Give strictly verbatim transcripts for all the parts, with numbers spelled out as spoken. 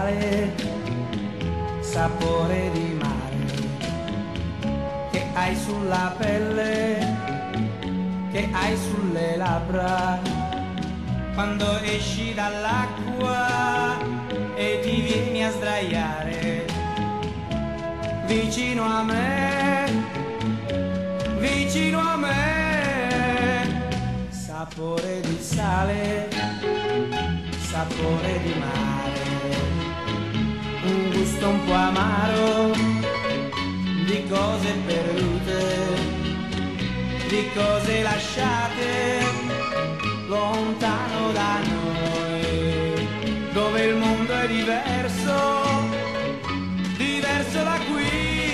sale, sapore di mare che hai sulla pelle, che hai sulle labbra, quando esci dall'acqua e ti vieni a sdraiare vicino a me, vicino a me. Sapore di sale, sapore di mare, un gusto un po' amaro di cose perdute, di cose lasciate lontano da noi, dove il mondo è diverso, diverso da qui.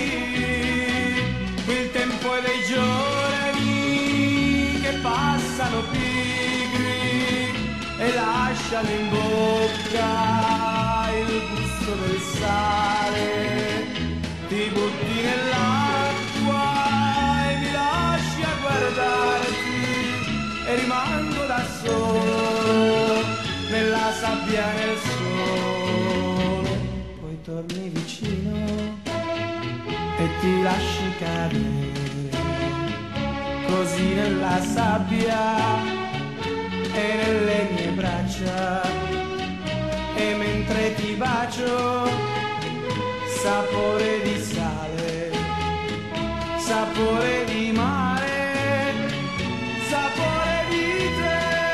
Qui il tempo è dei giorni che passano pigri e lasciano in bocca il gusto del sale. Ti butti nell'acqua e mi lasci a guardarti e rimango da solo nella sabbia, nel sole. Poi torni vicino e ti lasci cadere così nella sabbia e nelle mie braccia, e mentre ti bacio, sapore di sale, sapore di mare, sapore di te.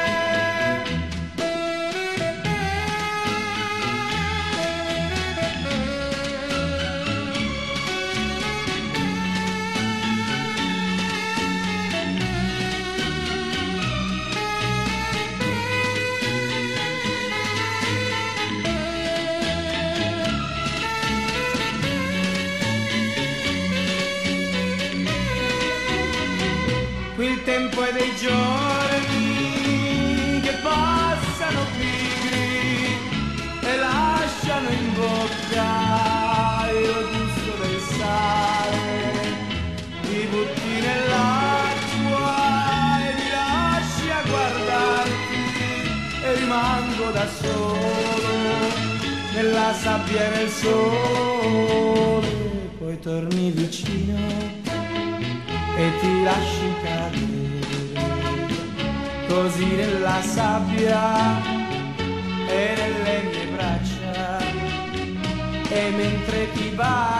Qui il tempo è dei giorni che passano pigri e lasciano in bocca il gusto del sale. Ti butti nell'acqua e mi lasci a guardarti e rimango da solo nella sabbia e nel sole. Poi torni vicino e ti lasci cadere così nella sabbia e nelle mie braccia, e mentre ti bacio